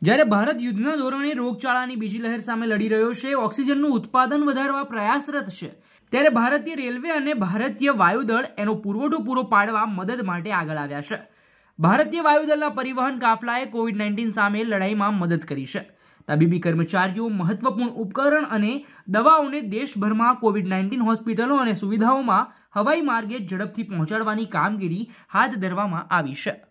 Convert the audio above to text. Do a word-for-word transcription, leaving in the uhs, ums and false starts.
જ્યારે ભારત યુદ્ધના ધોરણે રોગચાળાની બીજી લહેર સામે લડી રહ્યો છે, ઓક્સિજનનું ઉત્પાદન વધારવા પ્રયાસરત છે, ત્યારે ભારતીય રેલવે અને ભારતીય વાયુદળ એનો પુરવઠો પૂરો પાડવા મદદ માટે આગળ આવ્યા છે. ભારતીય વાયુદળના પરિવહન કાફલાએ કોવિડ નાઇન્ટીન સામે લડાઈમાં મદદ કરી છે. તબીબી કર્મચારીઓ, મહત્વપૂર્ણ ઉપકરણ અને દવાઓને દેશભરમાં કોવિડ નાઇન્ટીન હોસ્પિટલો અને સુવિધાઓમાં હવાઈ માર્ગે ઝડપથી પહોંચાડવાની કામગીરી હાથ ધરવામાં આવી છે.